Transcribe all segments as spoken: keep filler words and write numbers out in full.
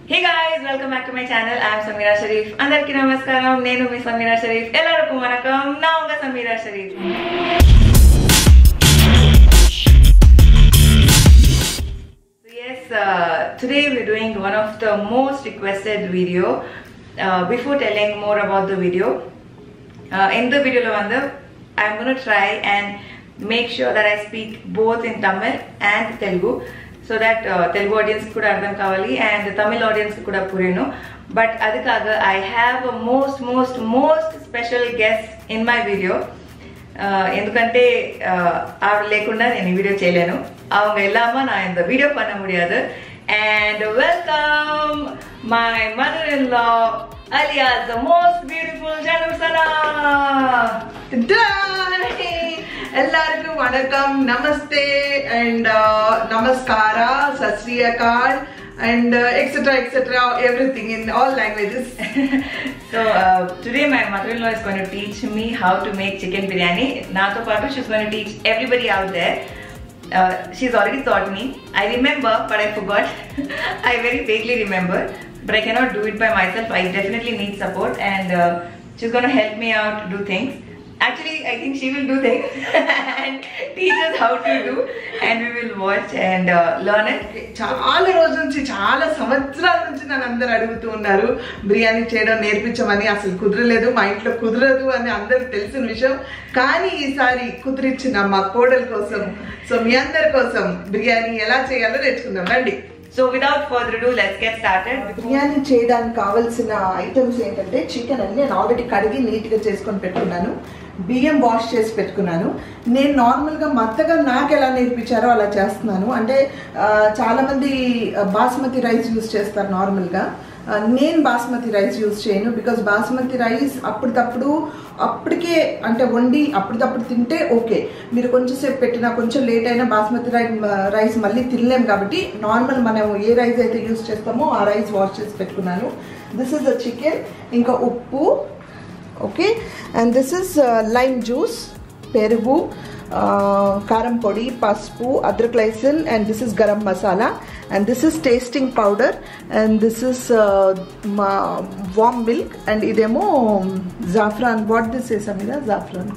Hey guys, welcome back to my channel. I am Sameera Sharif. Andarki namaskaram. Nenu mi Sameera Sharif. Ellarku vanakkam. Na unga Sameera Sharif. So yes, uh, today we're doing one of the most requested video. Uh, before telling more about the video, uh, in the video lavanda, I'm going to try and make sure that I speak both in Tamil and Telugu. So that uh, Telugu audience kuda ardham kavali and the Tamil audience kuda purinu. But adikaga I have a most most most special guest in my video. Endukante avadu lekunda nenu video cheyalenu. Avanga illama na indha video panna mudiyadu. And welcome my mother-in-law alias the most beautiful Janusana. Ellarku vanakkam, namaste and uh, namaskara, sat sri akal and uh, etc etc everything in all languages. So uh, today my mother-in-law is going to teach me how to make chicken biryani. Nato paatu she's going to teach everybody out there. Uh, she's already taught me. I remember but I forgot. I very vaguely remember, but I cannot do it by myself. I definitely need support and uh, she's going to help me out to do things. Actually, I think she will do things and teach us how to do, and we will watch and uh, learn it. చాలా రోజుల నుంచి చాలా సంవత్సరాల నుంచి నన్ను అందరూ అడుగుతూ ఉన్నారు బిర్యానీ చేయడం నేర్పించమని. అసలు కుదరలేదు, మా ఇంట్లో కుదరదు అని అందరికి తెలిసిన విషయం. కానీ ఈసారి కుదిరించిన మా కోడల కోసం, సో మీ అందరి కోసం బిర్యానీ ఎలా చేయాలో నేర్చుకుందాం రండి. So without further ado, let's get started. Biryani చేయడానికి కావాల్సిన ఐటమ్స్ ఏంటంటే చికెన్ అని నేను ఆల్రెడీ కడిగి నీట్గా చేసుకొని పెట్టుకున్నాను. బియ్యం వాష్ చేసి పెట్టుకున్నాను. నేను నార్మల్గా మత్తగా నాకు ఎలా నేర్పించారో అలా చేస్తున్నాను. అంటే చాలామంది బాస్మతి రైస్ యూజ్ చేస్తారు నార్మల్గా. నేను బాస్మతి రైస్ యూజ్ చేయను. బికాజ్ బాస్మతి రైస్ అప్పటికప్పుడు అప్పటికే అంటే వండి అప్పటికప్పుడు తింటే ఓకే, మీరు కొంచెంసేపు పెట్టినా కొంచెం లేట్ అయినా బాస్మతి రైస్ మళ్ళీ తినలేం. కాబట్టి నార్మల్ మనం ఏ రైస్ అయితే యూజ్ చేస్తామో ఆ రైస్ వాష్ చేసి పెట్టుకున్నాను. దిస్ ఇస్ ద చికెన్, ఇంకా ఉప్పు, okay, and this is lime juice, పెరుగు, కారం పొడి, పసుపు, adrak lahsun, and this is garam masala, and this is tasting powder, and this is uh, warm milk, and idemo saffron. What this is Sameera? Saffron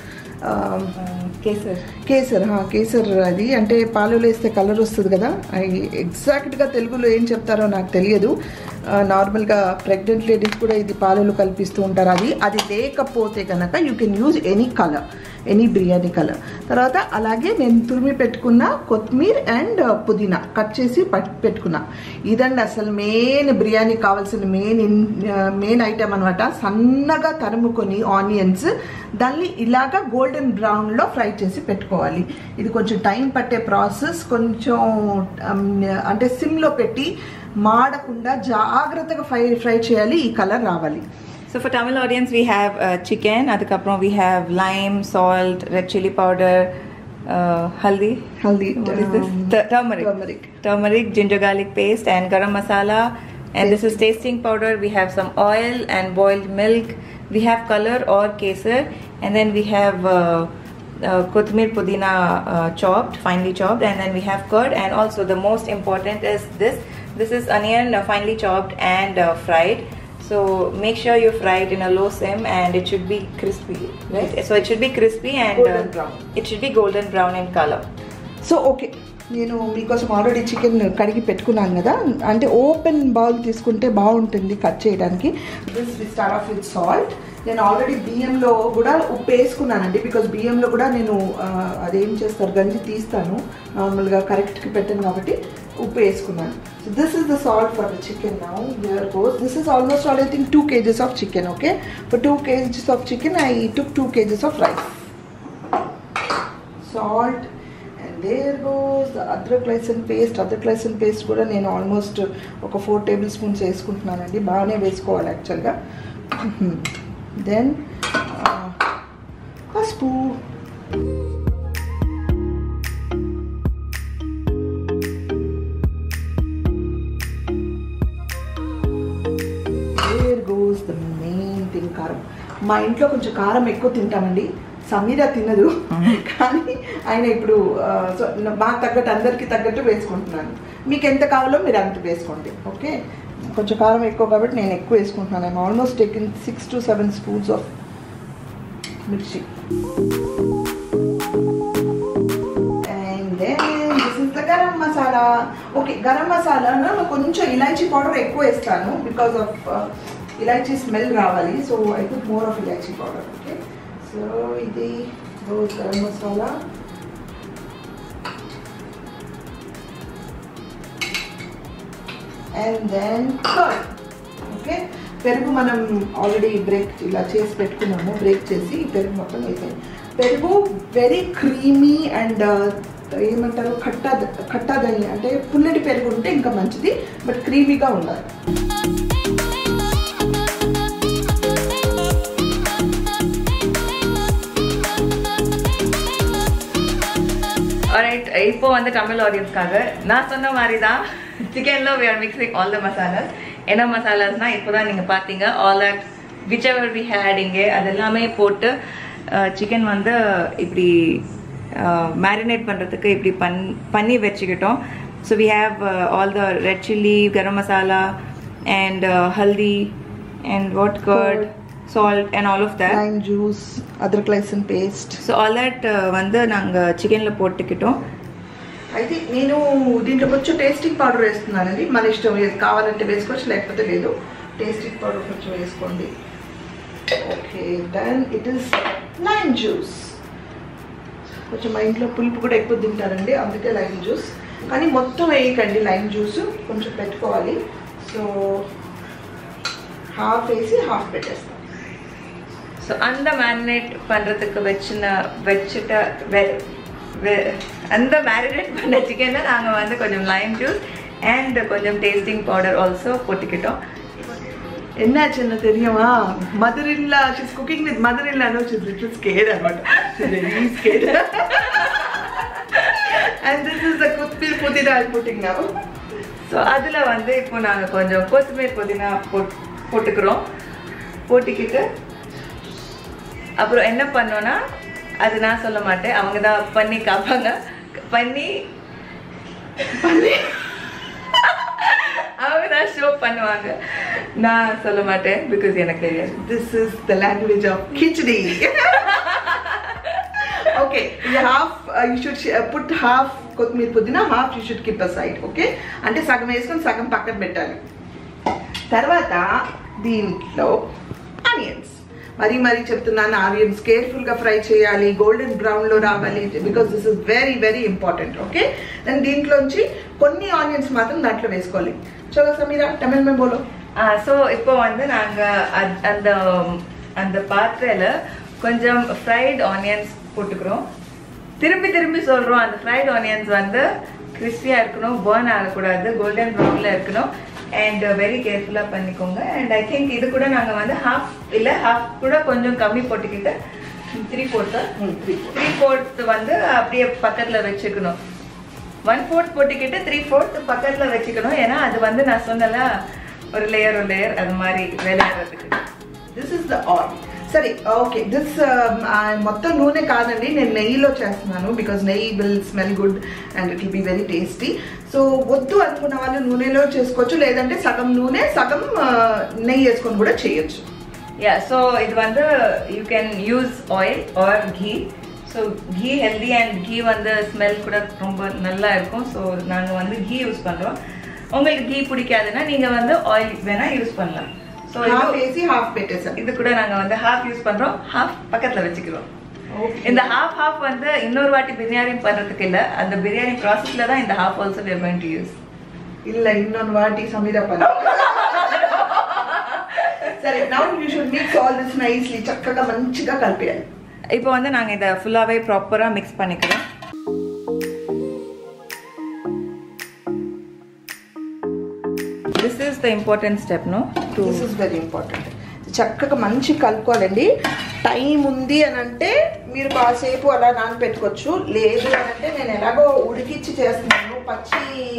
kesar kesar kesar అది అంటే పాలలో వేస్తే కలర్ వస్తుంది కదా. ఎగ్జాక్ట్గా తెలుగులో ఏం చెప్తారో నాకు తెలియదు. నార్మల్గా ప్రెగ్నెంట్ లేడీస్ కూడా ఇది పాలలో కల్పిస్తూ ఉంటారు. అది అది లేకపోతే కనుక you can use any colour, any biryani colour. తర్వాత అలాగే నేను తురిమి పెట్టుకున్న కొత్తిమీర అండ్ పుదీనా కట్ చేసి పెట్టుకున్నా. ఇదండి అసలు మెయిన్ బిర్యానీ కావాల్సిన మెయిన్ మెయిన్ ఐటమ్ అనమాట. సన్నగా తరుముకొని ఆనియన్స్ దాన్ని ఇలాగా గోల్డెన్ బ్రౌన్లో ఫ్రై చేసి పెట్టుకోవాలి. ఇది కొంచెం టైం పట్టే ప్రాసెస్. కొంచెం అంటే సిమ్లో పెట్టి మాడకుండా జాగ్రత్తగా ఫ్రై ఫ్రై చేయాలి, ఈ కలర్ రావాలి. So for Tamil audience, we have uh, chicken, adukaprom we have lime, salt, red chili powder, uh, haldi. Haldi. What is this? T turmeric. Turmeric. Turmeric, ginger garlic paste, and garam masala. And this is tasting powder. We have some oil and boiled milk. We have color or kesar, and then we have uh, uh, kothmir pudina uh, chopped, finely chopped, and then we have curd. And also the most important is this. This is onion uh, finely chopped and uh, fried. So make sure you fry it in a low sim and it should be crispy, right? So it should be crispy and golden brown. Uh, it should be golden brown in color. So okay, నేను మీకోసం already chicken కడిగి పెట్టుకున్నాను కదా. అంటే open bowl తీసుకుంటే బాగుంటుంది cut చేయడానికి. This we start off with salt. నేను ఆల్రెడీ బియ్యంలో కూడా ఉప్పు వేసుకున్నానండి. బికాజ్ బియ్యంలో కూడా నేను అదేం చేస్తారు గంజి తీస్తాను, నార్మల్గా కరెక్ట్కి పెట్టాను కాబట్టి ఉప్పు వేసుకున్నాను. So this is the salt for the chicken. Now here goes. This is almost all I think two kgs of chicken. Okay, for two kgs of chicken I took two kgs of rice. Salt, and there goes the adrak lahsun paste. Adrak lahsun paste కూడా నేను almost ఒక four table spoons వేసుకుంటున్నానండి. బాగానే వేసుకోవాలి యాక్చువల్గా. Then పసుపు, the main thing karam. మా ఇంట్లో కొంచెం కారం ఎక్కువ తింటామండి. సమీరా తినదు కానీ ఆయన ఇప్పుడు బాగా తగ్గట్టు అందరికీ తగ్గట్టు వేసుకుంటున్నాను. మీకు ఎంత కావాలో మీరు అంత వేసుకోండి. ఓకే, కొంచెం కారం ఎక్కువ కాబట్టి నేను ఎక్కువ వేసుకుంటున్నాను. I'm almost taking six to seven spoons of mirchi. And then this is the garam masala. Okay, garam మసాలాలో కొంచెం ఇలాచీ పౌడర్ ఎక్కువ వేస్తాను బికాస్ ఆఫ్ ఇలాచీ స్మెల్ రావాలి. So I put more of ilachi powder. Okay, so ఇది rose garam masala. And then curd. Okay, పెరుగు మనం already break ఇలా చేసి పెట్టుకున్నాము. బ్రేక్ చేసి పెరుగు మొత్తం వేసాను. పెరుగు వెరీ క్రీమీ అండ్ ఏమంటారు ఖట్టా ఖట్టాదని అంటే పుల్లటి పెరుగు ఉంటే ఇంకా మంచిది, బట్ క్రీమీగా ఉండాలి. Alright, இப்போ வந்து தமிழ் ஆடியன்ஸ்க்காக நான் சொன்ன மாதிரி தான் சிக்கன்ல we are mixing all the masalas. என்ன மசாலாஸ்னா இப்போதான் நீங்க பாத்தீங்க all that whichever we had இங்கே அதெல்லாமே போட்டு சிக்கன் வந்து இப்படி மேரினேட் பண்றதுக்கு இப்படி பண்ணி வச்சுக்கிட்டோம். So we have uh, all the red chili, garam masala and uh, haldi and what curd, salt and all of that. Lime juice, adrak laisan paste. So all that uh, வந்து நாங்க சிக்கன்ல போட்டுக்கிட்டோம். అయితే నేను దీంట్లో కొంచెం టేస్టింగ్ పౌడర్ వేస్తున్నానండి. మన ఇష్టం, కావాలంటే వేసుకోవచ్చు లేకపోతే లేదు. టేస్టింగ్ పౌడర్ కొంచెం వేసుకోండి. Okay, then it is lime juice. కొంచెం మా ఇంట్లో పులుపు కూడా ఎక్కువ తింటారండి, అందుకే లైమ్ జ్యూస్. కానీ మొత్తం వేయకండి లైమ్ జ్యూస్, కొంచెం పెట్టుకోవాలి. సో హాఫ్ వేసి హాఫ్ పెట్టేస్తాం. ஸோ அந்த மேரினேட் பண்ணுறதுக்கு வச்சுன வச்சுட்ட அந்த மேரினேட் பண்ண சிக்கனில் நாங்கள் வந்து கொஞ்சம் லைம் ஜூஸ் அண்ட் கொஞ்சம் டேஸ்டிங் பவுடர் ஆல்சோ போட்டுக்கிட்டோம். என்னாச்சுன்னு தெரியுமா, மதர் இல்லா ஷீஸ் குக்கிங் வித் மதர் இல்லானோ she's little scared about very scared. and this is the கொத்தமல்லி புதினா I'm putting now. ஸோ அதில் வந்து இப்போ நாங்கள் கொஞ்சம் கொத்தமல்லி புதினா போட் போட்டுக்கிறோம். போட்டுக்கிட்டு அப்புறம் என்ன பண்ணோன்னா அது நான் சொல்ல மாட்டேன், அவங்க தான் பண்ணி காப்பாங்க. பண்ணி பண்ணி அவங்க தான் ஷோ பண்ணுவாங்க, நான் சொல்ல மாட்டேன் பிகாஸ் எனக்கு தெரியாது. This is the language of khichdi. Okay, you half uh, you should uh, put half కొత్తిమీర పుదీనా, half you should keep aside. Okay, అంటే సగం వేసుకొని సగం పక్కన పెట్టాలి. తర్వాత దీంట్లో ఆనియన్స్, మరీ మరీ చెప్తున్నాను, ఆనియన్స్ కేర్ఫుల్గా ఫ్రై చేయాలి, గోల్డెన్ బ్రౌన్లో రావాలి, because this is very very important. Okay, then దీంట్లోంచి కొన్ని ఆనియన్స్ మాత్రం దాంట్లో వేసుకోవాలి. చలో సమీరా, తమిళ్ మే బోలో. ஸோ இப்போ வந்து நாங்கள் அந்த அந்த பாத்திரையில் கொஞ்சம் ஃப்ரைட் ஆனியன்ஸ் போட்டுக்கிறோம். திரும்பி திரும்பி சொல்கிறோம், அந்த ஃப்ரைட் ஆனியன்ஸ் வந்து கிறிஸ்பியாக இருக்கணும், பர்ன் ஆகக்கூடாது, கோல்டன் ப்ரௌனில் இருக்கணும். அண்ட் வெரி கேர்ஃபுல்லாக பண்ணிக்கோங்க. அண்ட் ஐ திங்க் இது கூட நாங்கள் வந்து ஹாஃப் இல்லை ஹாஃப் கூட கொஞ்சம் கம்மி போட்டுக்கிட்டு த்ரீ ஃபோர்த்து த்ரீ ஃபோர்த்து வந்து அப்படியே பக்கத்தில் வச்சுக்கணும். ஒன் ஃபோர்த் போட்டுக்கிட்டு த்ரீ ஃபோர்த் பக்கத்தில் வச்சுக்கணும். ஏன்னா அது வந்து நான் சொன்னல ஒரு லேயர் ஒரு லேயர் அது மாதிரி விளையாடுறதுக்கு. This is the oil. సరే, ఓకే, దిస్ మొత్తం నూనె కాదండి, నేను నెయ్యిలో చేస్తున్నాను బికాజ్ నెయ్యి will smell good and it will be very tasty. So వద్దు అనుకున్న వాళ్ళు నూనెలో చేసుకోవచ్చు, లేదంటే సగం నూనె సగం నెయ్యి వేసుకొని కూడా చేయొచ్చు. యా, సో ఇది வந்து you can use oil or ghee. So ghee healthy and ghee வந்து ஸ்மெல் கூட ரொம்ப நல்லா இருக்கும். ஸோ நாங்கள் வந்து கீ யூஸ் பண்ணுறோம். உங்களுக்கு கீ பிடிக்காதுன்னா நீங்கள் வந்து ஆயில் வேணால் யூஸ் பண்ணலாம். ஸோ వేసి హాఫ్ పెట్టేసాం. இது கூட நாங்கள் வந்து ஹாஃப் யூஸ் பண்ணுறோம், ஹாஃப் பக்கத்தில் வச்சுக்கிறோம். இந்த ஹாஃப் ஹாஃப் வந்து இன்னொரு வாட்டி பிரியாணி பண்ணுறதுக்கு இல்லை, அந்த பிரியாணி ப்ராசஸில் தான் இந்த half also we are going to use. இல்லை, இன்னொரு வாட்டி సమీరా பண்ண. సరే, now you should mix all this nicely. చక్కగా మంచిగా కలిపేయాలి. இப்போ வந்து நாங்கள் இதை ஃபுல்லாகவே ப்ராப்பராக மிக்ஸ் பண்ணிக்கிறோம். This is the important step, no? To This is very important. చక్కగా మంచి కలుపుకోవాలండి. టైం ఉంది అని అంటే మీరు కాసేపు అలా నానబెట్టుకోవచ్చు, లేదు అని అంటే నేను ఎలాగో ఉడికిచ్చి చేస్తున్నాను, పచ్చి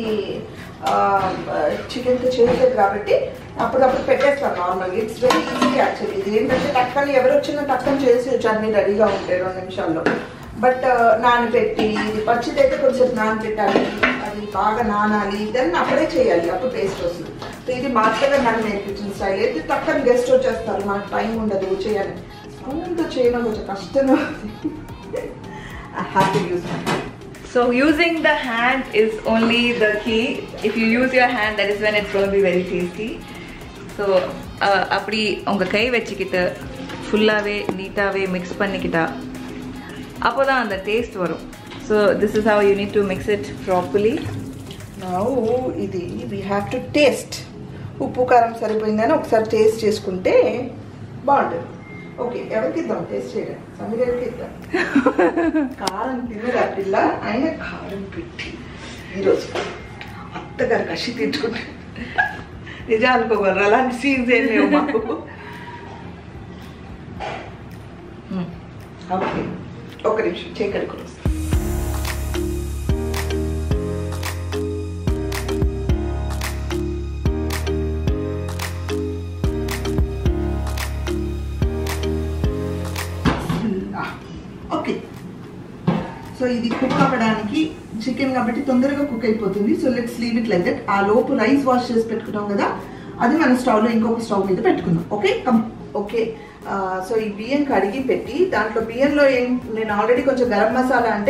చికెన్తో చేయలేదు కాబట్టి అప్పుడప్పుడు పెట్టేస్తాను నార్మల్గా. It's very easy actually. ఇది ఏంటంటే టక్కని ఎవరు వచ్చినా టక్కని చేసేయచ్చు, అన్ని రెడీగా ఉంటాయి రెండు నిమిషాల్లో. బట్ నానబెట్టి ఇది పచ్చిది అయితే కొంచెం నానబెట్టాలి, అది బాగా నానాలి, దెన్ అప్పుడే చేయాలి, అప్పుడు టేస్ట్ వస్తుంది. సో ఇది మా అత్తగా నన్ను నేర్పించిన స్టైల్. అయితే పక్కన గెస్ట్ వచ్చేస్తారు, మనకు టైం ఉండదు చేయాలి, స్పూన్తో చేయడం కొంచెం కష్టంగా ఉంది. I have to use my hand. So using the hand is only the key. If you use your hand, that is when it's going to be very tasty. So அப்படி உங்க கை வச்சுக்கிட்டு ஃபுல்லாவே நீட்டாவே மிக்ஸ் பண்ணிக்கிட்டா அப்போதான் அந்த டேஸ்ட் வரும். So this is how you need to mix it properly. Now ఇది we have to taste. ఉప్పు కారం సరిపోయిందని ఒకసారి టేస్ట్ చేసుకుంటే బాగుంటుంది. ఓకే, ఎవరికి ఇద్దాం టేస్ట్ చేయడం? సమీరకి ఇద్దాం. కారం తినరా పిల్ల, ఆయన కారం పెట్టి ఈరోజు అత్తగారు కషి తెచ్చుకుంటే నిజం అనుకోగలరు, అలాంటి సీన్స్ ఏం లేవు మాకు. ఓకే, ఒక నిమిషం చేకడి కూడా ఓకే. సో ఇది కుక్ అవ్వడానికి చికెన్ కాబట్టి తొందరగా కుక్ అయిపోతుంది. So let's leave it like that. ఆ లోపు రైస్ వాష్ చేసి పెట్టుకున్నాం కదా, అది మన స్టవ్లో ఇంకొక స్టవ్ మీద పెట్టుకుందాం. Okay come okay. సో ఈ బియ్యం కడిగి పెట్టి దాంట్లో బియ్యంలో ఏం నేను ఆల్రెడీ కొంచెం గరం మసాలా అంటే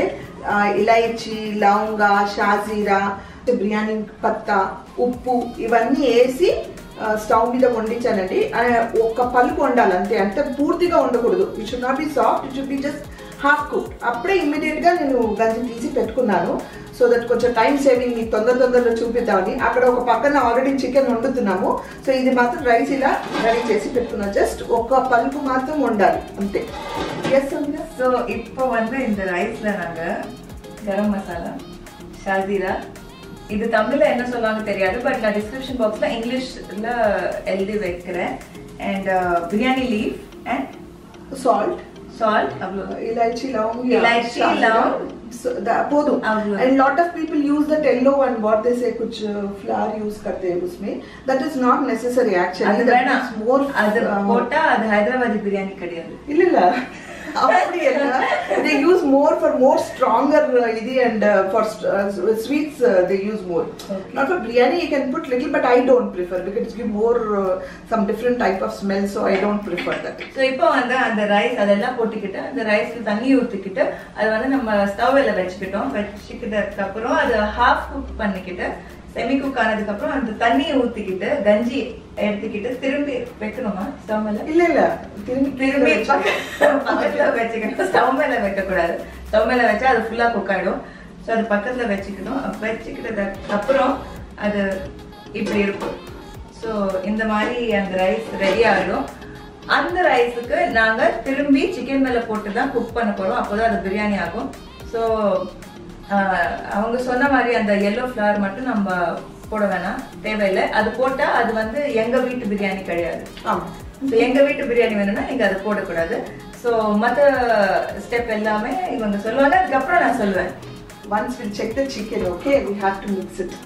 ఇలాయచి, లవంగా, షాజీరా, బిర్యానీ పత్తా, ఉప్పు ఇవన్నీ వేసి స్టవ్ మీద వండించానండి. ఒక పలుకు వండాలి అంతే, అంటే పూర్తిగా ఉండకూడదు. It should not be soft, it should be just half cook. అప్పుడే ఇమ్మీడియట్గా నేను గంజి తీసి పెట్టుకున్నాను. సో దట్ కొంచెం టైం సేవింగ్ మీకు తొందర తొందరలో చూపిద్దామని. అక్కడ ఒక పక్కన ఆల్రెడీ చికెన్ వండుతున్నాము. సో ఇది మాత్రం రైస్ ఇలా రెడీ చేసి పెట్టుకున్నాను. జస్ట్ ఒక పలుకు మాత్రం వండాలి అంతే. ఎస్ అండి. సో இப்போ வந்து இந்த ரைஸ்ல நாங்க கரம் மசாலா, ஷாஜீரா, இது தமிழ்ல என்ன சொல்லுவாங்க தெரியாது, பட் நான் டிஸ்கிரிப்ஷன் பாக்ஸ்ல இங்கிலீஷ்ல எழுதி வைக்கிறேன். And biryani leaf and salt salt, ilaichi लौंग, इलायची लौंग पोदुम. And lot of people use that yellow and what they say कुछ flour use करते हैं उसमें. That is not necessary actually. That is more. அது போட்டா அது ஹைதராபாதி பிரியாணி கிடையாது. இல்ல இல்ல அப்படி இல்ல. They use more for more stronger idi and uh, for uh, sweets uh, they use more. Okay. Not for biryani you can put little, but I don't prefer because it gives more uh, some different type of smell, so I don't prefer that. So இப்போ வந்து அந்த rice அதெல்லாம் போட்டுக்கிட்டு அந்த ரைஸ்ல தண்ணி ஊத்திக்கிட்டு அது வந்து நம்ம ஸ்டவ்ல வெச்சிட்டோம். வெச்சிட்டதுக்கு அப்புறம் அது ஹாஃப் குக் பண்ணிக்கிட்டு செமி குக் ஆனதுக்கு அப்புறம் அந்த தண்ணியை ஊத்திக்கிட்டு கஞ்சி எடுத்துக்கிட்டு திரும்பி வைக்கணுமா ஸ்டவ் மேல? இல்ல இல்ல திரும்பி திரும்பி பக்கத்துல வச்சுக்கணும். ஸ்டவ் மேல வைக்க கூடாது. ஸ்டவ் மேல வச்சா அது ஃபுல்லா குக் ஆயிடும். ஸோ அது பக்கத்துல வச்சுக்கணும். வச்சுக்கிட்டதுக்கு அப்புறம் அது இப்படி இருக்கும். ஸோ இந்த மாதிரி அந்த ரைஸ் ரெடி ஆகிடும். அந்த ரைஸுக்கு நாங்க திரும்பி சிக்கன் மேல போட்டு தான் குக் பண்ண போறோம். அப்போதான் அது பிரியாணி ஆகும். ஸோ அவங்க சொன்ன மாதிரி அந்த எல்லோ ஃப்ளவர் மட்டும் நம்ம போட வேணாம், தேவையில்லை. அது போட்டா அது வந்து எங்க வீட்டு பிரியாணி கிடையாது. எங்க வீட்டு பிரியாணி வேணும்னா நீங்க அதை போடக்கூடாது. ஸோ மற்ற ஸ்டெப் எல்லாமே இவங்க சொல்லுவாங்க, அதுக்கப்புறம் நான் சொல்லுவேன். Once we check the chicken, okay, we have to mix it.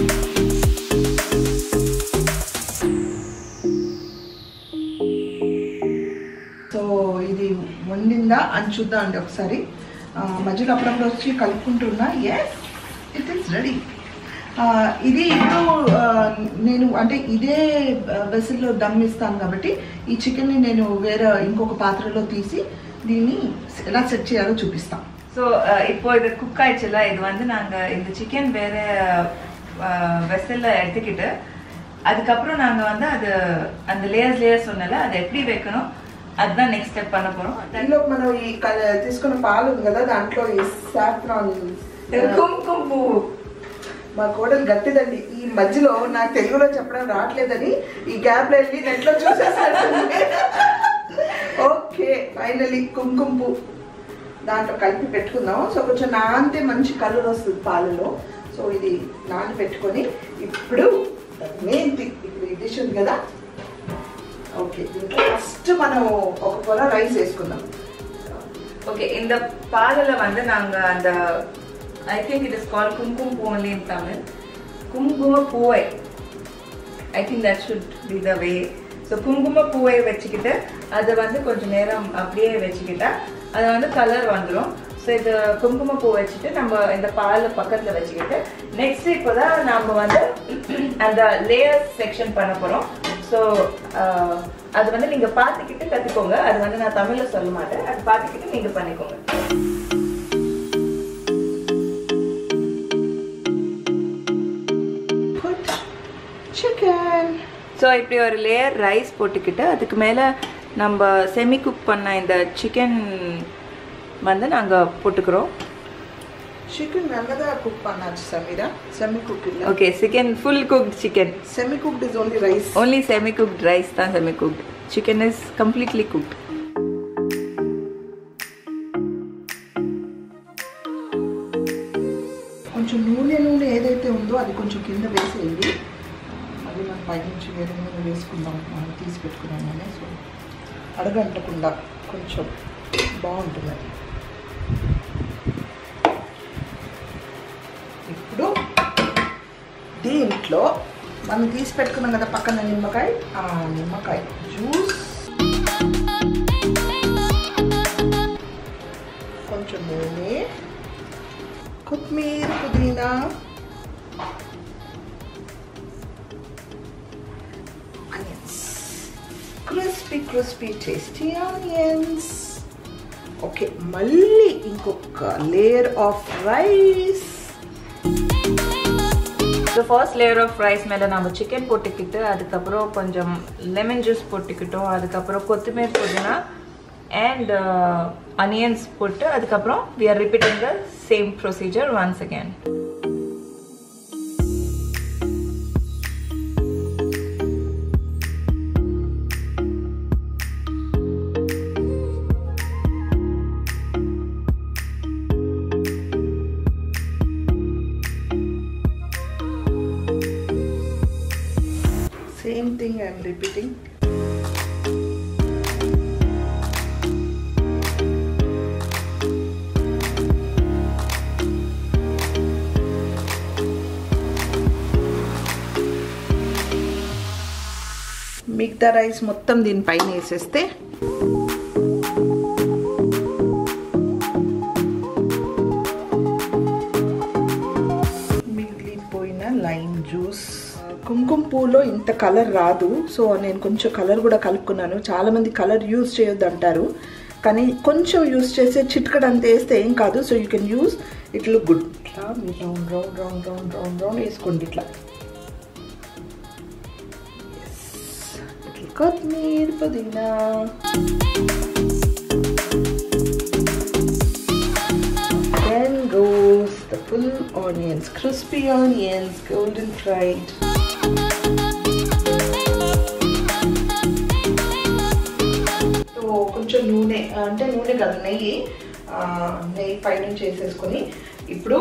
So ఇది వండిందా అని చూద్దాం అండి ఒకసారి. మధ్యలో అప్పుడప్పుడు వచ్చి కలుపుకుంటున్నా. Yes, it is ready. ఇది ఇప్పుడు నేను అంటే ఇదే వెసల్లో దమ్ ఇస్తాను కాబట్టి ఈ చికెన్ని నేను వేరే ఇంకొక పాత్రలో తీసి దీన్ని ఎలా సెట్ చేయాలో చూపిస్తాను. ஸோ இப்போ இது குக் ஆயிடுச்சுல, இது வந்து நாங்கள் இந்த சிக்கன் வேற வெசலில் எடுத்துக்கிட்டு அதுக்கப்புறம் நாங்கள் வந்து அது அந்த லேயர்ஸ் லேயர்ஸ் சொன்னல அதை எப்படி வைக்கணும் அதுதான் నెక్స్ట్ స్టెప్ பண்ண போறோம். దీనిలో మనం ఈ తీసుకున్న పాలు ఉంది కదా, దాంట్లో ఈ సాఫ్రాన్ కుంకుమ పువ్వు. మా కోడలు గట్టిదండి. ఈ మధ్యలో నాకు తెలుగులో చెప్పడం రావట్లేదని ఈ గ్యాప్ వెళ్ళి నెట్లో చూసేసాను. ఓకే, ఫైనలీ కుంకుమ పువ్వు దాంట్లో కలిపి పెట్టుకుందాం. సో కొంచెం నానితే మంచి కలర్ వస్తుంది పాలలో. సో ఇది నాని పెట్టుకొని ఇప్పుడు మెయిన్ థింగ్ ఇప్పుడు ఈ డిష్ ఉంది కదా. ఓకే, దీంట్లో ఫస్ట్ మనం ఒక పొల రైస్ వేసుకుందాం. ఓకే, இந்த பாலில் வந்து நாங்கள் அந்த I think it is call குங்கும பூ only in Tamil. குங்கும பூவை I think that should be the way. So குங்கும பூவை வச்சுக்கிட்டு அதை வந்து கொஞ்சம் நேரம் அப்படியே வச்சுக்கிட்டா அது வந்து கலர் வந்துடும். ஸோ ஸோ இது குங்குமப்பூ வச்சுட்டு நம்ம இந்த பால் பக்கத்தில் வச்சுக்கிட்டு நெக்ஸ்ட் இப்போ தான் நம்ம வந்து அந்த லேயர்ஸ் செக்ஷன் பண்ண போகிறோம். ஸோ அது வந்து நீங்கள் பார்த்துக்கிட்டு கற்றுக்கோங்க. அது வந்து நான் தமிழில் சொல்ல மாட்டேன், அது பார்த்துக்கிட்டு நீங்கள் பண்ணிக்கோங்க. சிக்கன். ஸோ இப்படி ஒரு லேயர் ரைஸ் போட்டுக்கிட்டு அதுக்கு மேலே நம்ம செமி குக் பண்ண இந்த சிக்கன் வந்து நாங்கள் போட்டுக்கிறோம். சிக்கன் நல்லதா குக் பண்ணாச்சு சமீரா, செமி குக் இல்ல. Okay, chicken full cooked chicken. Semi cooked is only rice. only semi cooked rice தான் semi cooked. Chicken is completely cooked. కొంచెం నూనె నూనె ఏదైతే ఉందో అది కొంచెం కింద వేసేయండి. అది మనం పైనుంచి వేరే నూనె వేసుకుందాం, మనం తీసి పెట్టుకున్నామని. సో అడగంటకుండా కొంచెం బాగుంటుంది అది. ఇప్పుడు దీంట్లో మనం తీసి పెట్టుకున్నాం కదా పక్కన నిమ్మకాయ, ఆ నిమ్మకాయ జ్యూస్, కొంచెం నూనె, కొత్తిమీర, పుదీనా, onions, crispy crispy tasty onions. Okay, మళ్ళీ ఇంకొక layer of rice. So first layer of rice மேலே நம்ம சிக்கன் போட்டுக்கிட்டு அதுக்கப்புறம் கொஞ்சம் லெமன் ஜூஸ் போட்டுக்கிட்டோம், அதுக்கப்புறம் கொத்தமல்லி புதினா அண்ட் அனியன்ஸ் போட்டு அதுக்கப்புறம் we are repeating the same procedure once again. Same thing I am repeating. మిగతా రైస్ మొత్తం దీనిపైన వేసేస్తే మిగిలిపోయిన లైమ్ జ్యూస్. కుంకుమ పూలో ఇంత కలర్ రాదు, సో నేను కొంచెం కలర్ కూడా కలుపుకున్నాను. చాలామంది కలర్ యూజ్ చేయొద్దు అంటారు, కానీ కొంచెం యూజ్ చేస్తే చిట్కడంత వేస్తే ఏం కాదు. So you can use, it look good. ఇట్లా మీరు round round round round round round వేసుకోండి ఇట్లా. కొత్తిమీర, పుదీనా, then goes the full onions, crispy onions, golden fried. So కొంచెం నూనె, అంటే నూనె కాదు నెయ్యి, నెయ్యి పైనుంచి వేసేసుకొని ఇప్పుడు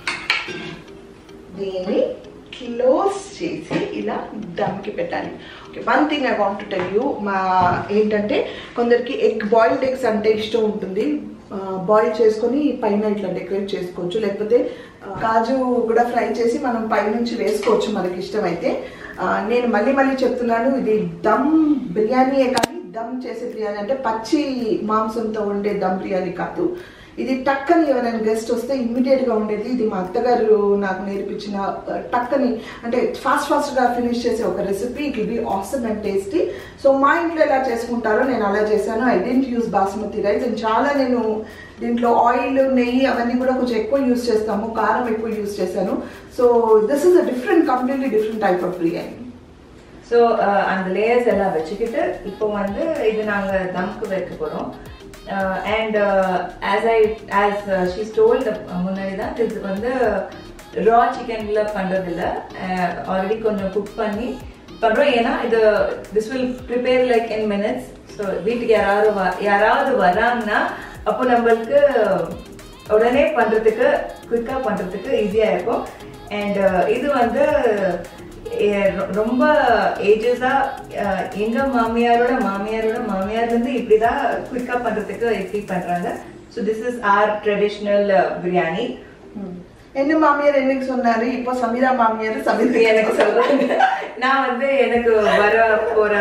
దీన్ని క్లోజ్ చేసి ఇలా దమ్కి పెట్టాలి. Okay, one thing I want to tell you, మా ఏంటంటే కొందరికి ఎగ్ బాయిల్డ్ ఎగ్స్ అంటే ఇష్టం ఉంటుంది. బాయిల్ చేసుకొని పైన ఇట్లా డెకరేట్ చేసుకోవచ్చు, లేకపోతే కాజు కూడా ఫ్రై చేసి మనం పైనుంచి వేసుకోవచ్చు మనకి ఇష్టమైతే. నేను మళ్ళీ మళ్ళీ చెప్తున్నాను, ఇది దమ్ బిర్యానీయే కానీ దమ్ చేసే బిర్యానీ అంటే పచ్చి మాంసంతో ఉండే దమ్ బిర్యానీ కాదు. ఇది టక్కని ఎవరైనా గెస్ట్ వస్తే ఇమ్మీడియట్గా ఉండేది. ఇది మా అత్తగారు నాకు నేర్పించిన టక్కని అంటే ఫాస్ట్ ఫాస్ట్గా ఫినిష్ చేసే ఒక recipe. It will be awesome and tasty. So మా ఇంట్లో ఎలా చేసుకుంటారో నేను అలా చేశాను. I don't use basmati rice. And చాలా నేను దీంట్లో ఆయిల్, నెయ్యి అవన్నీ కూడా కొంచెం ఎక్కువ యూజ్ చేస్తాము, కారం ఎక్కువ యూజ్ చేశాను. So this is a different, completely different type of biryani. So அந்த லேயர்ஸ் எல்லாம் வச்சுக்கிட்டு இப்போ வந்து இது நாங்கள் தம்க்கு வைக்க போகிறோம். And as I as she told முன்னாடி தான் இது வந்து ரா சிக்கன்ல பண்ணுறதில்ல, ஆல்ரெடி கொஞ்சம் குக் பண்ணி பண்ணுறோம். ஏன்னா இது this will prepare like in minutes. So வீட்டுக்கு யாராவது வ யாராவது வராங்கன்னா அப்போ நம்மளுக்கு உடனே பண்ணுறதுக்கு, குயிக்காக பண்ணுறதுக்கு ஈஸியாக இருக்கும். அண்ட் இது வந்து ரொம்ப ஏஜஸாக எங்கள் மாமியாரோட மாமியாரோட மாமியார்லேருந்து இப்படி தான் குயிக்காக பண்ணுறதுக்கு எப்படி பண்ணுறாங்க. So this is our traditional biryani. என்ன மாமியார் என்னைக்கு சொன்னாரு, இப்போ சமீரா மாமியார் சமீரா எனக்கு சொல்றாங்க. நான் வந்து எனக்கு வர போற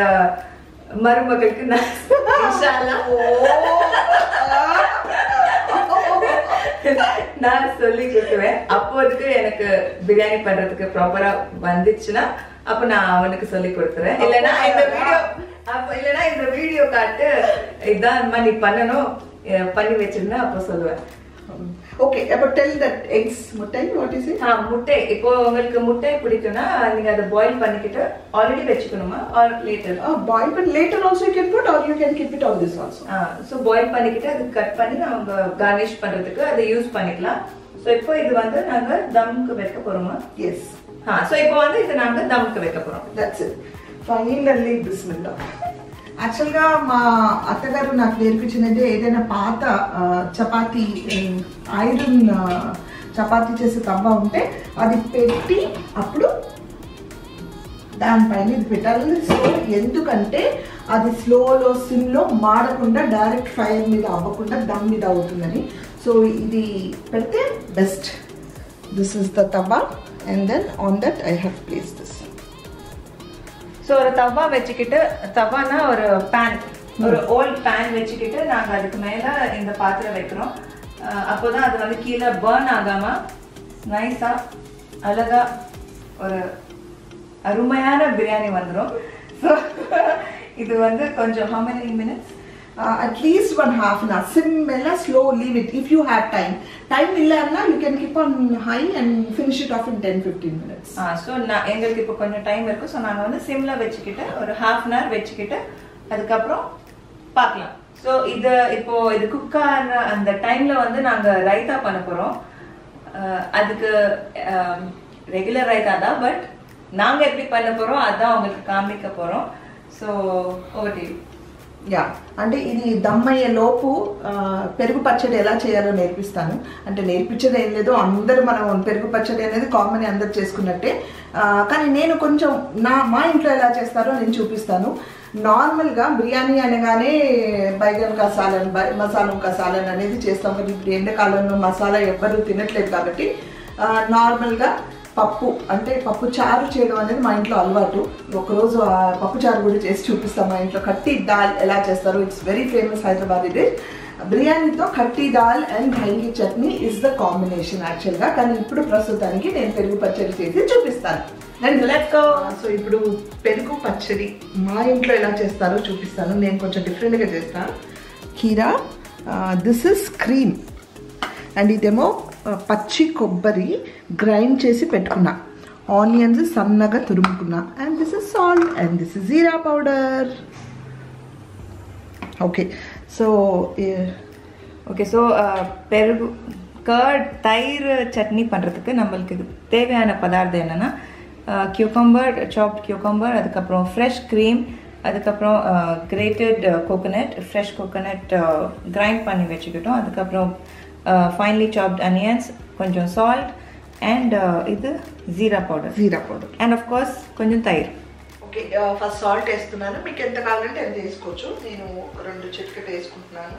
மருமகளுக்கு நான் இன்ஷா அல்லாஹ் நான் சொல்லி கொடுத்துவேன். அப்போதுக்கு எனக்கு பிரியாணி பண்றதுக்கு ப்ராப்பரா வந்துச்சுன்னா அப்ப நான் அவனுக்கு சொல்லி கொடுத்துறேன். இல்லனா இந்த வீடியோ அப்ப இல்லனா இந்த வீடியோ காட்டு இதான் நீ பண்ணனும் பண்ணி வெச்சிருந்தா அப்ப சொல்லுவேன். Okay, but tell that eggs முட்டை what is it? ஆ முட்டை இப்போ உங்களுக்கு முட்டை பிடிக்கும்னா நீங்க அத பாயில் பண்ணிக்கிட்டு ஆல்ரெடி வெச்சுக்கணுமா or later? Ah, boil but later also you can put or you can keep it on this also. Ah so boil பண்ணிக்கிட்டு அது கட் பண்ணி நாங்க garnish பண்றதுக்கு அதை யூஸ் பண்ணிக்கலாம். சோ இப்போ இது வந்து நாங்க தம்க்கு வைக்க போறோமா? Yes. ஆ சோ இப்போ வந்து இது நாங்க தம்க்கு வைக்க போறோம். That's it. Finally bismillah. Actually గా మా అత్తగారు నాకు నేర్పించిందంటే ఏదైనా పాత చపాతీ ఐరన్ చపాతీ చేసే తవ్వ ఉంటే అది పెట్టి అప్పుడు దానిపైన ఇది పెట్టాలి. సో ఎందుకంటే అది స్లోలో సిమ్లో మాడకుండా డైరెక్ట్ ఫైర్ మీద అవ్వకుండా దమ్ మీద అవుతుందని. సో ఇది పెడితే best. This is the tawa and then on that I have place this. So ஒரு தவா வச்சுக்கிட்டு தவானா ஒரு பேன் ஒரு ஓல்ட் பேன் வச்சுக்கிட்டு நாங்கள் அதுக்கு மேலே இந்த பாத்திரம் வைக்கிறோம். அப்போதான் அது வந்து கீழே பர்ன் ஆகாம நைஸா அழகா ஒரு அருமையான பிரியாணி வந்துடும். ஸோ இது வந்து கொஞ்சம் how many minutes? Uh, at least one half an hour. Sim mela slow, leave it if you have time. Time illa na you can keep on high and finish it off in ten fifteen minutes. Ah, so na engalku ipo konja time irukku. So naanga vandu sim la vechikitte or half an hour vechikitte adukaprom paakalam. So idu ipo idu cook aana and time la vandu naanga raita panna porom. Adukku regular raita da but naanga eppadi panna porom adha ungalku kaamikka porom. So over to you. Yeah అంటే ఇది దమ్మయ్యే లోపు పెరుగు పచ్చడి ఎలా చేయాలో నేర్పిస్తాను. అంటే నేర్పించేది ఏం లేదు, అందరూ మనం పెరుగు పచ్చడి అనేది కామన్ అందరు చేసుకున్నట్టే. కానీ నేను కొంచెం నా మా ఇంట్లో ఎలా చేస్తారో నేను చూపిస్తాను. నార్మల్గా బిర్యానీ అనగానే బైగన్ కసాలన్ మసాలా కసాలన్ అనేది చేస్తాం. మరి ఇప్పుడు ఎండాకాలంలో మసాలా ఎవ్వరూ తినట్లేదు కాబట్టి నార్మల్గా పప్పు అంటే పప్పు చారు చేయడం అనేది మా ఇంట్లో అలవాటు. ఒకరోజు ఆ పప్పు చారు కూడా చేసి చూపిస్తాం. మా ఇంట్లో కట్టి దాల్ ఎలా చేస్తారు, it's very famous Hyderabad dish. బిర్యానీతో కట్టి దాల్ అండ్ ఘంగి చట్నీ ఇస్ ద కాంబినేషన్ యాక్చువల్గా. కానీ ఇప్పుడు ప్రస్తుతానికి నేను పెరుగు పచ్చడి చేసి చూపిస్తాను. And let's go. సో ఇప్పుడు పెరుగు పచ్చడి మా ఇంట్లో ఎలా చేస్తారో చూపిస్తాను. నేను కొంచెం డిఫరెంట్గా చేస్తాను. కీరా, దిస్ ఇస్ క్రీమ్ అండ్ ఇదేమో పచ్చి కొబ్బరి గ్రైండ్ చేసి పెట్టుకున్నా. ఆనియన్స్ సన్నగా తురుముకున్నా. And this is salt and this is jeera powder. Okay so okay so பெருகு கர்ட் தயிர் சட்னி பண்ணுறதுக்கு நம்மளுக்கு தேவையான பதார்த்தம் என்னென்னா கியூக்கம்பர், சாப்ட் கியூக்கம்பர், அதுக்கப்புறம் ஃப்ரெஷ் க்ரீம், அதுக்கப்புறம் grated coconut, fresh coconut grind பண்ணி வச்சுக்கிட்டோம். அதுக்கப்புறம் ஃபைன்லி சாப்ட் அனியன்ஸ், கொஞ்சம் சால்ட் అండ్ ఇది jeera powder jeera powder and of course కొంచెం తైర్. ఓకే ఫస్ట్ సాల్ట్ వేస్తున్నాను. మీకు ఎంత కావాలంటే ఎంత వేసుకోవచ్చు. నేను రెండు చిటికెట్ వేసుకుంటున్నాను.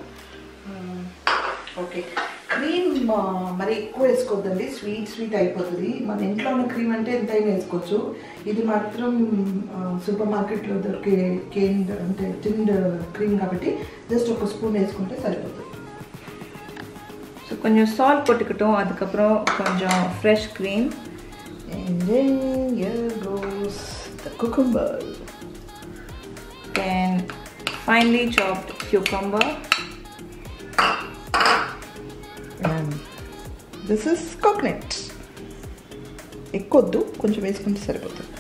ఓకే క్రీమ్ మరి ఎక్కువ వేసుకోవద్దండి, స్వీట్ స్వీట్ అయిపోతుంది. మన ఇంట్లో ఉన్న క్రీమ్ అంటే ఎంతైనా వేసుకోవచ్చు. ఇది మాత్రం సూపర్ మార్కెట్లో దొరికే కేన్ అంటే టిన్డ్ క్రీమ్ కాబట్టి జస్ట్ ఒక స్పూన్ వేసుకుంటే సరిపోతుంది. ஸோ கொஞ்சம் சால்ட் போட்டுக்கிட்டோம். அதுக்கப்புறம் கொஞ்சம் fresh cream and then here goes the cucumber and finely chopped cucumber and this is coconut. ఎక్కువద్దు, కొంచెం వేసుకుంటే సరిపోతుంది.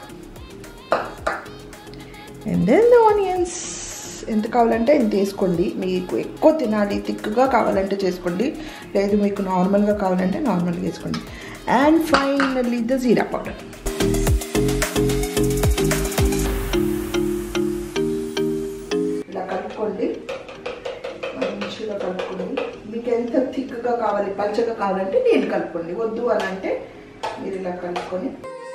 and then the onions. ఎంత కావాలంటే ఎంత వేసుకోండి. మీకు ఎక్కువ తినాలి థిక్గా కావాలంటే చేసుకోండి, లేదు మీకు నార్మల్గా కావాలంటే నార్మల్గా వేసుకోండి. And finally the jeera powder. ఇలా కలుపుకోండి, మంచిగా కలుపుకోండి. మీకు ఎంత థిక్గా కావాలి, పల్చగా కావాలంటే నేను కలుపుకోండి, వద్దు అని అంటే మీరు ఇలా కలుపుకొని.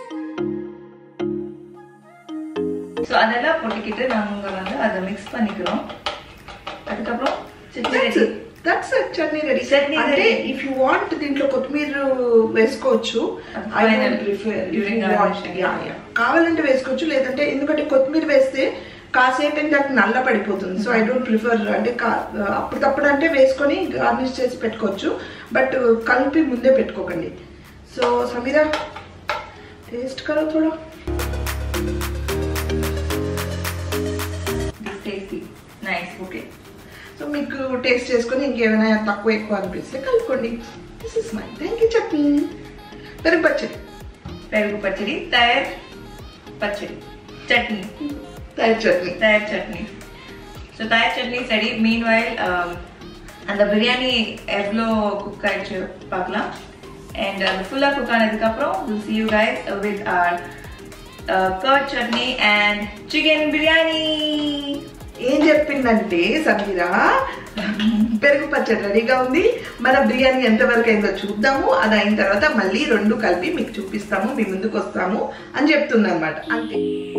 ஸோ அதெல்லாம் போட்டுக்கிட்டு நாங்கள் வந்து அதை மிக்ஸ் பண்ணிக்கிறோம். அதுக்கப்புறம் that's it, chutney ready. Chutney అంటే ఇఫ్ యూ వాంట్ దీంట్లో కొత్తిమీర వేసుకోవచ్చు. I don't prefer. కావాలంటే వేసుకోవచ్చు, లేదంటే ఎందుకంటే కొత్తిమీర వేస్తే కాసేపు ఇంకా నల్ల పడిపోతుంది. సో ఐ డోంట్ ప్రిఫర్ అంటే అప్పటికప్పుడు అంటే వేసుకొని గార్నిష్ చేసి పెట్టుకోవచ్చు, బట్ కలిపి ముందే పెట్టుకోకండి. సో సమీరా టేస్ట్ కరో థోడా. Tasty nice. ఓకే, సో మీకు టేస్ట్ చేసుకొని ఇంకేమైనా తక్కువ ఎక్కువ అనిపిస్తే కలుపుకోండి. This is my thank you chutney. పెరుగు పచ్చడి పెరుగు పచ్చడి తయారు పచ్చడి చట్నీ తయారు చట్నీ తయారు చట్నీ. సో తయారు చట్నీ சரி. meanwhile அந்த பிரியாணி எவ்வளோ குக் ஆயிடுச்சு பார்க்கலாம். and அது ஃபுல்லாக குக் ஆனதுக்கப்புறம் we'll see you guys with our uh, curd chutney and chicken biryani. ఏం చెప్పిందంటే సమీరా పెరుగు పచ్చడి రెడీగా ఉంది, మన బిర్యానీ ఎంతవరకు అయిందో చూద్దాము, అది అయిన తర్వాత మళ్ళీ రెండు కలిపి మీకు చూపిస్తాము, మీ ముందుకు వస్తాము అని చెప్తుంది అనమాట. అంతే.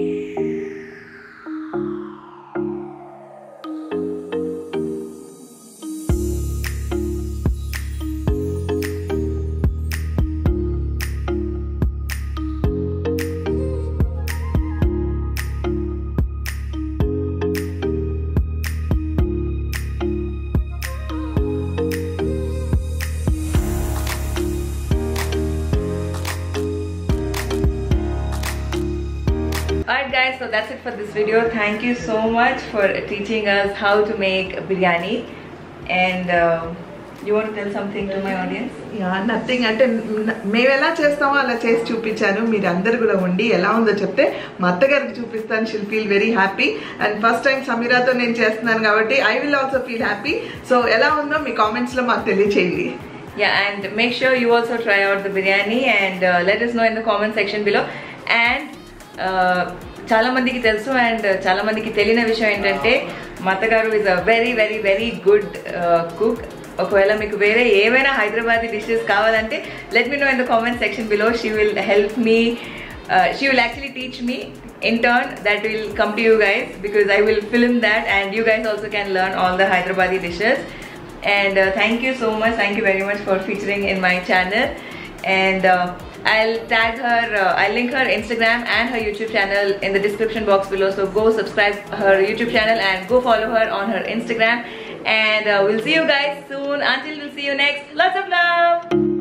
Alright guys, so that's it for this video. Thank you so much for teaching us how to make biryani. And uh, you want to tell something to my audience? Yeah nothing. అంటే మేము ఎలా చేస్తామో అలా చేసి చూపించాను, మీరు అందరు కూడా ఉండి ఎలా ఉందో చెప్తే మా అత్తగారికి చూపిస్తాను. She'll feel very happy. And first time సమీరాతో నేను చేస్తున్నాను కాబట్టి I will also feel happy. So ఎలా ఉందో మీ కామెంట్స్లో మాకు తెలియచేయండి. Yeah, and make sure you also try out the biryani and uh, let us know in the comment section below. And చాలా మందికి తెలుసు అండ్ చాలా మందికి తెలియని విషయం ఏంటంటే మా అత్తగారు is a very very very good cook. ఒకవేళ మీకు వేరే ఏమైనా హైదరాబాదీ డిషెస్ కావాలంటే let me know in the comment section below. She will help me, she will actually teach me in turn. That will come to you guys because I will film that and you guys also can learn all the Hyderabadi dishes. And uh, thank you so much, thank you very much for featuring in my channel. And uh, I'll tag her, uh, I'll link her Instagram and her YouTube channel in the description box below. So go subscribe her YouTube channel and go follow her on her Instagram. And uh, we'll see you guys soon. Until we'll see you next. Lots of love.